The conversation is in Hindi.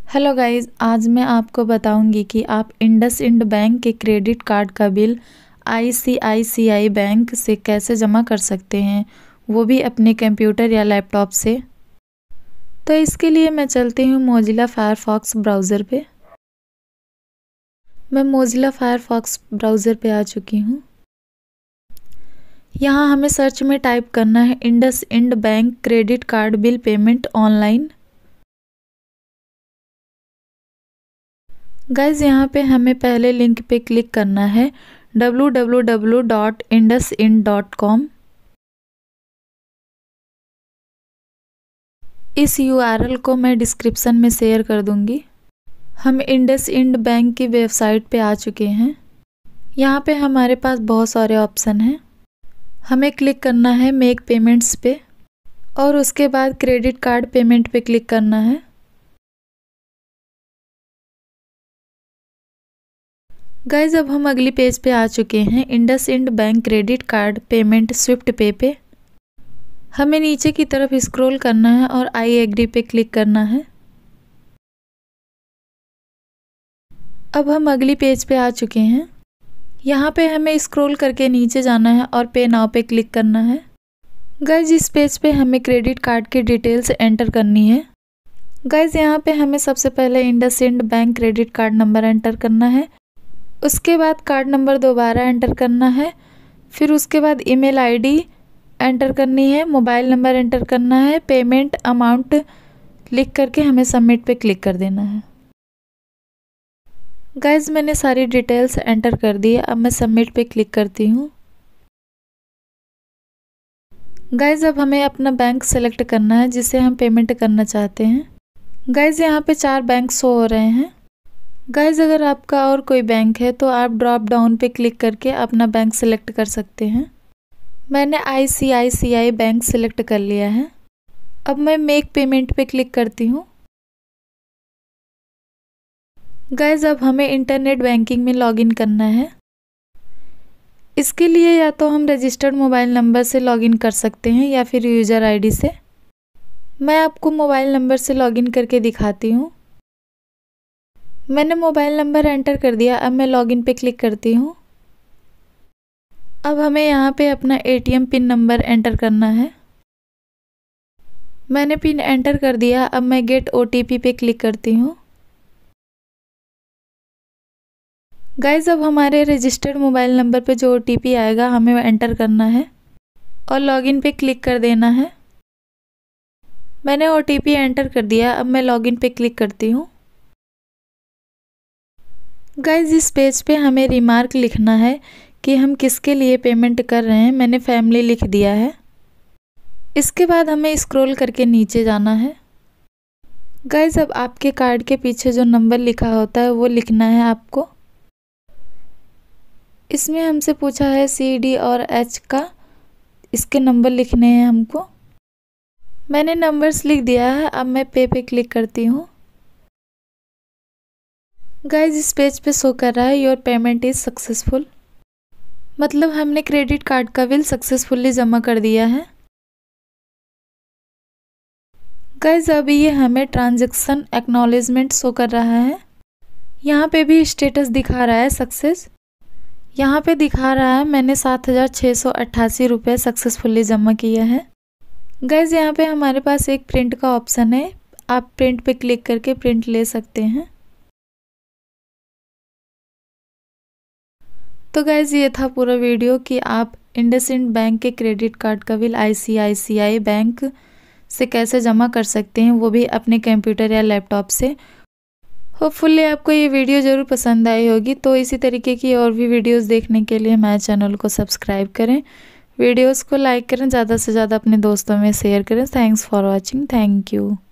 हेलो गाइस, आज मैं आपको बताऊंगी कि आप इंडसइंड बैंक के क्रेडिट कार्ड का बिल आईसीआईसीआई बैंक से कैसे जमा कर सकते हैं, वो भी अपने कंप्यूटर या लैपटॉप से। तो इसके लिए मैं चलती हूँ मोजिला फायरफॉक्स ब्राउज़र पे। मैं मोजिला फायरफॉक्स ब्राउज़र पे आ चुकी हूँ। यहाँ हमें सर्च में टाइप करना है IndusInd bank credit card bill payment online. Guys यहाँ पे हमें पहले लिंक पे क्लिक करना है www.indusind.com। इस URL को मैं डिस्क्रिप्शन में शेयर कर दूंगी। हम इंडसइंड बैंक की वेबसाइट पे आ चुके हैं। यहाँ पे हमारे पास बहुत सारे ऑप्शन हैं। हमें क्लिक करना है मेक पेमेंट्स पे और उसके बाद क्रेडिट कार्ड पेमेंट पे क्लिक करना है। गाइज अब हम अगली पेज पे आ चुके हैं IndusInd bank credit card payment Swift Pay पे। हमें नीचे की तरफ स्क्रॉल करना है और आई एग्री पे क्लिक करना है। अब हम अगली पेज पे आ चुके हैं। यहाँ पे हमें स्क्रॉल करके नीचे जाना है और पे नाउ पे क्लिक करना है। गाइज इस पेज पे हमें क्रेडिट कार्ड की डिटेल्स एंटर करनी है। गाइज यहाँ पे हमें सबसे पहले IndusInd bank credit card number enter करना है। उसके बाद कार्ड नंबर दोबारा एंटर करना है। फिर उसके बाद ईमेल आईडी एंटर करनी है, मोबाइल नंबर एंटर करना है, पेमेंट अमाउंट लिख करके हमें सबमिट पे क्लिक कर देना है। गाइज मैंने सारी डिटेल्स एंटर कर दी है। अब मैं सबमिट पे क्लिक करती हूँ। गाइज अब हमें अपना बैंक सेलेक्ट करना है जिसे हम पेमेंट करना चाहते हैं। गाइज यहाँ पे 4 बैंक शो हो रहे हैं। गाइज अगर आपका और कोई बैंक है तो आप ड्रॉप डाउन पे क्लिक करके अपना बैंक सेलेक्ट कर सकते हैं। मैंने आईसीआईसीआई बैंक सेलेक्ट कर लिया है। अब मैं मेक पेमेंट पे क्लिक करती हूँ। गाइज अब हमें इंटरनेट बैंकिंग में लॉगिन करना है। इसके लिए या तो हम रजिस्टर्ड मोबाइल नंबर से लॉगिन कर सकते हैं या फिर यूज़र आईडी से। मैं आपको मोबाइल नंबर से लॉगिन करके दिखाती हूँ। मैंने मोबाइल नंबर एंटर कर दिया। अब मैं लॉगिन पे क्लिक करती हूँ। अब हमें यहाँ पे अपना ATM पिन नंबर एंटर करना है। मैंने पिन एंटर कर दिया। अब मैं गेट OTP पे क्लिक करती हूँ। गाइज अब हमारे रजिस्टर्ड मोबाइल नंबर पे जो OTP आएगा हमें एंटर करना है और लॉगिन पे क्लिक कर देना है। मैंने OTP एंटर कर दिया। अब मैं लॉगिन पे क्लिक करती हूँ। गाइज इस पेज पे हमें रिमार्क लिखना है कि हम किसके लिए पेमेंट कर रहे हैं। मैंने फैमिली लिख दिया है। इसके बाद हमें स्क्रॉल करके नीचे जाना है। गाइज अब आपके कार्ड के पीछे जो नंबर लिखा होता है वो लिखना है आपको। इसमें हमसे पूछा है CD और H का, इसके नंबर लिखने हैं हमको। मैंने नंबर्स लिख दिया है। अब मैं पे क्लिक करती हूँ। गाइज इस पेज पे शो कर रहा है योर पेमेंट इज सक्सेसफुल, मतलब हमने क्रेडिट कार्ड का बिल सक्सेसफुली जमा कर दिया है। गाइज अभी ये हमें ट्रांजैक्शन एक्नॉलेजमेंट शो कर रहा है। यहाँ पे भी स्टेटस दिखा रहा है सक्सेस। यहाँ पे दिखा रहा है मैंने 7,688 रुपये सक्सेसफुली जमा किया है। गाइज यहाँ पे हमारे पास एक प्रिंट का ऑप्शन है। आप प्रिंट पे क्लिक करके प्रिंट ले सकते हैं। तो गाइज ये था पूरा वीडियो कि आप इंडसइंड बैंक के क्रेडिट कार्ड का बिल आईसीआईसीआई बैंक से कैसे जमा कर सकते हैं, वो भी अपने कंप्यूटर या लैपटॉप से। होपफुली आपको ये वीडियो ज़रूर पसंद आई होगी। तो इसी तरीके की और भी वीडियोस देखने के लिए हमारे चैनल को सब्सक्राइब करें, वीडियोस को लाइक करें, ज़्यादा से ज़्यादा अपने दोस्तों में शेयर करें। Thanks for watching. Thank you.